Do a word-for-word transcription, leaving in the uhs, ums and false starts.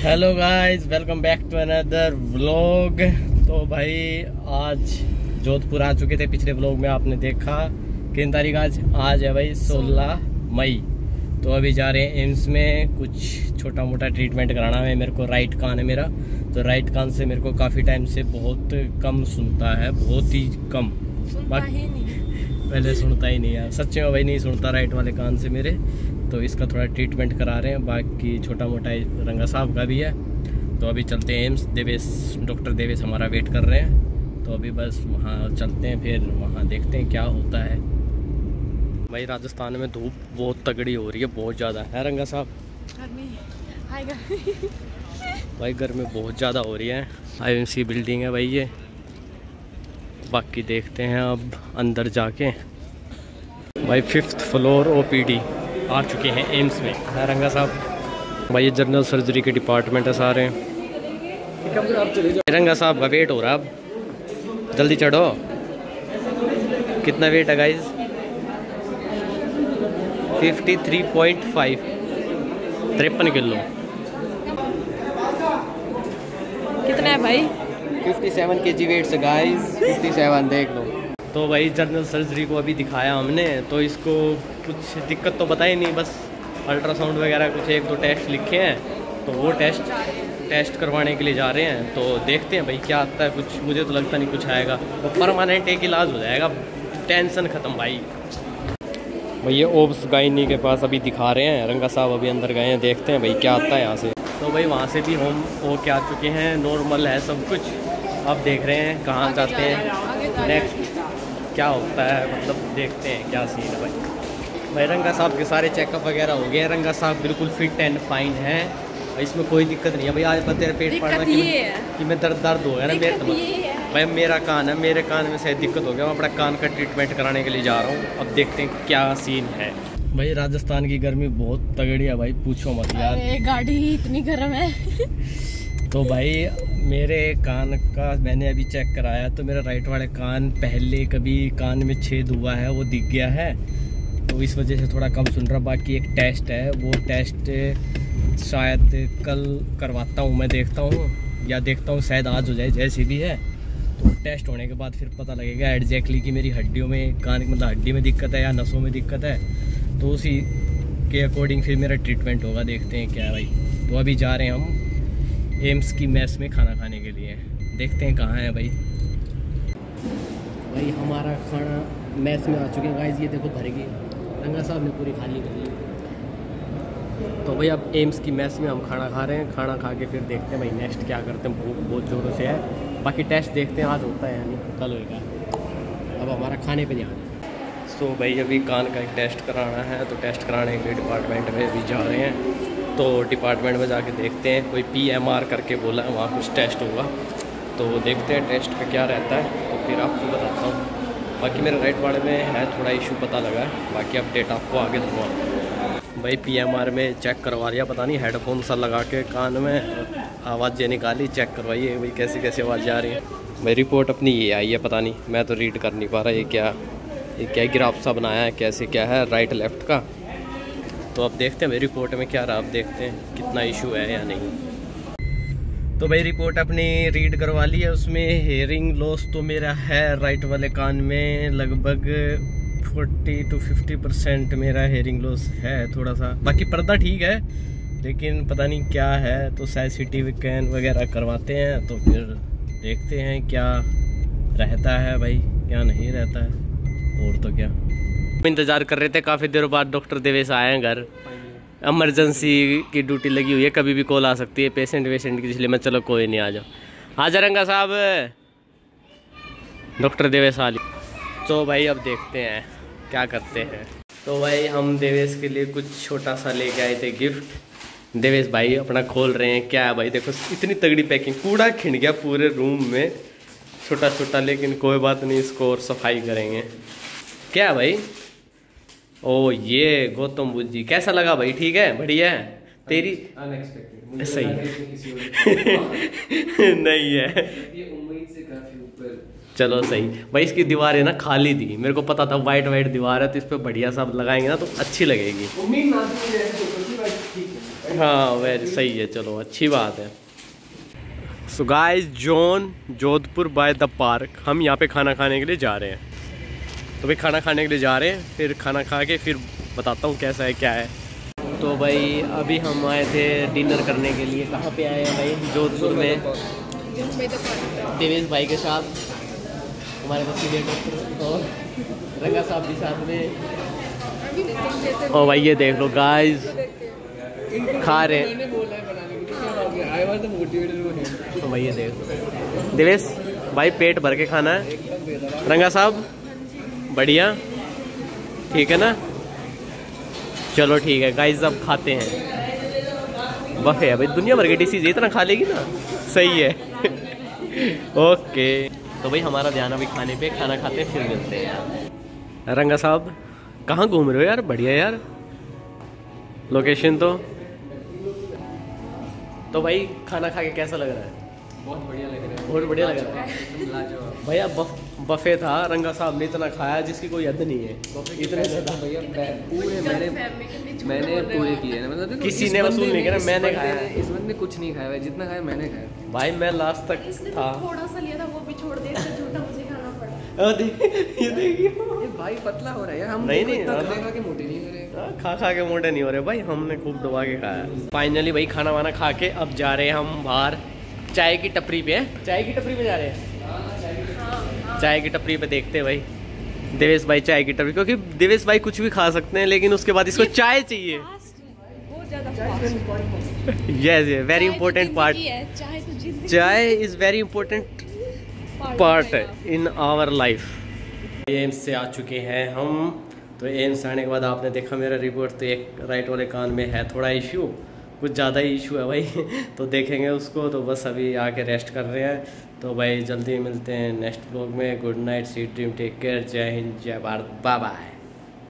Hello guys, welcome back to another vlog. तो भाई आज जोधपुर आ चुके थे। पिछले व्लॉग में आपने देखा कितनी तारीख आज आज है भाई सोलह मई। तो अभी जा रहे हैं एम्स में, कुछ छोटा मोटा ट्रीटमेंट कराना है मेरे को। राइट कान है मेरा, तो राइट कान से मेरे को काफ़ी टाइम से बहुत कम सुनता है, बहुत ही कम। सुनता ही नहीं। पहले सुनता ही नहीं यार, सच्चे में भाई नहीं सुनता राइट वाले कान से मेरे। तो इसका थोड़ा ट्रीटमेंट करा रहे हैं, बाकी छोटा मोटा रंगा साहब का भी है। तो अभी चलते हैं एम्स। देवेश, डॉक्टर देवेश हमारा वेट कर रहे हैं, तो अभी बस वहाँ चलते हैं, फिर वहाँ देखते हैं क्या होता है। भाई राजस्थान में धूप बहुत तगड़ी हो रही है, बहुत ज़्यादा है रंगा साहब। गर्मी हाय गर्मी भाई गर्मी बहुत ज़्यादा हो रही है। आई एम सी बिल्डिंग है भाई ये। बाकी देखते हैं अब अंदर जाके। भाई fifth floor O P D आ चुके हैं एम्स में, है रंगा साहब। भाई ये जनरल सर्जरी के डिपार्टमेंट है सारे। रंगा साहब का वेट हो रहा है, अब जल्दी चढ़ो। कितना वेट है guys? Fifty three point five, तिरपन किलो। कितना है भाई? Fifty seven K G weight से गाइज, फिफ्टी सेवन देख लो। तो भाई जनरल सर्जरी को अभी दिखाया हमने, तो इसको कुछ दिक्कत तो बताई नहीं, बस अल्ट्रासाउंड वगैरह कुछ एक दो टेस्ट लिखे हैं, तो वो टेस्ट टेस्ट करवाने के लिए जा रहे हैं। तो देखते हैं भाई क्या आता है। कुछ मुझे तो लगता नहीं कुछ आएगा, वो तो परमानेंट एक इलाज हो जाएगा, टेंशन ख़त्म भाई। भाई ये ओब्स गायनी के पास अभी दिखा रहे हैं, रंगा साहब अभी अंदर गए हैं, देखते हैं भाई क्या आता है यहाँ से। तो भाई वहाँ से भी होम हो के आ चुके हैं, नॉर्मल है सब कुछ। अब देख रहे हैं कहाँ जाते हैं नेक्स्ट, क्या होता है, मतलब देखते हैं क्या सीन है भाई। भाई रंगा साहब के सारे चेकअप वगैरह हो गए हैं, रंगा साहब बिल्कुल फिट एंड फाइन है, इसमें कोई दिक्कत नहीं है भाई। आज पता है पेट पड़ना कि, कि मैं दर्द दर्द हो गया ना मेरे, तो भाई मेरा कान है, मेरे कान में शायद दिक्कत हो गया, मैं अपना कान का ट्रीटमेंट कराने के लिए जा रहा हूँ। अब देखते हैं क्या सीन है। भाई राजस्थान की गर्मी बहुत तगड़ी है भाई, पूछो मत यार। गाड़ी ही इतनी गर्म है। तो भाई मेरे कान का मैंने अभी चेक कराया, तो मेरा राइट वाले कान पहले कभी कान में छेद हुआ है, वो दिख गया है, तो इस वजह से थोड़ा कम सुन रहा। बाकी एक टेस्ट है, वो टेस्ट शायद कल करवाता हूँ मैं, देखता हूँ या देखता हूँ शायद आज हो जाए, जैसी भी है। तो टेस्ट होने के बाद फिर पता लगेगा एग्जैक्टली कि मेरी हड्डियों में, कान मतलब हड्डी में दिक्कत है या नसों में दिक्कत है, तो उसी के अकॉर्डिंग फिर मेरा ट्रीटमेंट होगा। देखते हैं क्या है भाई। तो अभी जा रहे हैं हम एम्स की मेस में खाना खाने के लिए, देखते हैं कहाँ है भाई। भाई हमारा खाना मेस में आ चुके हैं गाइस, ये देखो भर गई, रंगा साहब ने पूरी खाली कर ली। तो भाई अब एम्स की मेस में हम खाना खा रहे हैं, खाना खा के फिर देखते हैं भाई नेक्स्ट क्या करते हैं। भूख बहुत ज़ोरों से है, बाकी टेस्ट देखते हैं आज होता है यानी कल होएगा। अब हमारा खाने पे ध्यान है। सो भाई अभी कान का एक टेस्ट कराना है, तो टेस्ट कराने के लिए डिपार्टमेंट में अभी जा रहे हैं। तो डिपार्टमेंट में जाके देखते हैं, कोई पी एम आर करके बोला है, वहाँ कुछ टेस्ट होगा, तो देखते हैं टेस्ट का क्या रहता है, तो फिर आपको बताता हूँ। बाकी मेरे राइट वाले में है थोड़ा इशू पता लगा है, बाकी अपडेट आपको आगे दूँगा। भाई पी एम आर में चेक करवा लिया, पता नहीं हेडफोन सा लगा के कान में आवाज़ ये निकाली, चेक करवाइए भाई कैसी कैसी आवाज़ आ रही है। भाई रिपोर्ट अपनी ये आई है, पता नहीं मैं तो रीड कर नहीं पा रहा, ये क्या ये क्या ग्राफ सा बनाया है, कैसे क्या है राइट लेफ्ट का। तो अब देखते हैं मेरी रिपोर्ट में क्या रहा, अब देखते हैं कितना इशू है या नहीं। तो भाई रिपोर्ट अपनी रीड करवा ली है, उसमें हेयरिंग लॉस तो मेरा है राइट वाले कान में, लगभग चालीस टू पचास परसेंट मेरा हेयरिंग लॉस है थोड़ा सा। बाकी पर्दा ठीक है, लेकिन पता नहीं क्या है, तो शायद सी टी स्कैन वगैरह करवाते हैं, तो फिर देखते हैं क्या रहता है भाई, क्या नहीं रहता है। और तो क्या इंतज़ार कर रहे थे, काफ़ी देर बाद डॉक्टर देवेश आए हैं घर। इमरजेंसी की ड्यूटी लगी हुई है, कभी भी कॉल आ सकती है पेशेंट वेशेंट की, इसलिए मैं चलो कोई नहीं आ जाओ। हाजिर रंगा साहब, डॉक्टर देवेश आ ली। तो भाई अब देखते हैं क्या करते हैं। तो भाई हम देवेश के लिए कुछ छोटा सा लेके आए थे गिफ्ट। देवेश भाई अपना खोल रहे हैं, क्या है भाई देखो इतनी तगड़ी पैकिंग, कूड़ा खिंड गया पूरे रूम में छोटा छोटा, लेकिन कोई बात नहीं, इसको और सफाई करेंगे। क्या भाई? ओ ये गौतम बुद्ध जी, कैसा लगा भाई? ठीक है, बढ़िया है तेरी अनएक्सपेक्टेड सही नहीं है, ये उम्मीद से काफी ऊपर। चलो सही भाई। इसकी दीवारें ना खाली थी, मेरे को पता था वाइट वाइट दीवार है, तो इस पर बढ़िया सा लगाएंगे ना तो अच्छी लगेगी। उम्मीद ना हाँ वेरी सही है, चलो अच्छी बात है। So guys, zone Jodhpur by the park, हम यहाँ पे खाना खाने के लिए जा रहे हैं। तो भाई खाना खाने के लिए जा रहे हैं, फिर खाना खा के फिर बताता हूँ कैसा है क्या है। तो भाई अभी हम आए थे डिनर करने के लिए। कहाँ पे आए हैं भाई? जोधपुर में देवेश भाई के साथ, हमारे पास और रंगा साहब भी साथ में। और भाई ये देख लो गाइस, खा रहे हैं। तो भाई ये देख लो देवेश भाई, पेट भर के खाना है। रंगा साहब बढ़िया, ठीक है ना? चलो ठीक है गाइस, अब खाते हैं। बफे है भाई, दुनिया भर की डिशेज इतना खा लेगी ना, सही है। ओके तो भाई हमारा ध्यान अभी खाने पे, खाना खाते फिर मिलते हैं यार। रंगा साहब कहाँ घूम रहे हो यार? बढ़िया यार लोकेशन तो। तो भाई खाना खा के कैसा लग रहा है? बहुत बढ़िया लग रहा है, बहुत बढ़िया लग रहा है भैया। बफ, बफे था, रंगा साहब ने इतना खाया जिसकी कोई हद नहीं है, इतने ज़्यादा भैया। पूरे मैंने मैंने पूरे किए ना, मतलब किसी ने वसूल नहीं किया, मैंने खाया। इस बंदे ने कुछ नहीं खाया भाई, जितना खाया मैंने खाया भाई। मैं लास्ट तक था, थोड़ा सा लिया था वो भी छोड़ दिया, इससे झूठा मुझे खाना पड़ा। ये देखिए ये भाई पतला हो रहा है यार। हम नहीं नहीं खा खा के मोटे नहीं हो रहे, खा खा के मोटे नहीं हो रहे भाई, हमने खूब दबा के खाया। फाइनली भाई खाना वाना खा के अब जा रहे हैं हम बाहर चाय की टपरी पे। है चाय की टपरी पे जा रहे हैं, चाय की टपरी पे देखते हैं भाई देवेश भाई चाय की टपरी, क्योंकि देवेश भाई कुछ भी खा सकते हैं लेकिन उसके बाद इसको चाय चाहिए। यस ये very important part, chai is very important part in our life. AIIMS से आ चुके हैं हम। तो एम्स आने के बाद आपने देखा मेरा रिपोर्ट, तो एक राइट वाले कान में है थोड़ा इशू, कुछ ज़्यादा ही इशू है भाई। तो देखेंगे उसको, तो बस अभी आके रेस्ट कर रहे हैं। तो भाई जल्दी मिलते हैं नेक्स्ट व्लॉग में। Good night, sweet dream, take care, जय हिंद, जय भारत, बाय बाय।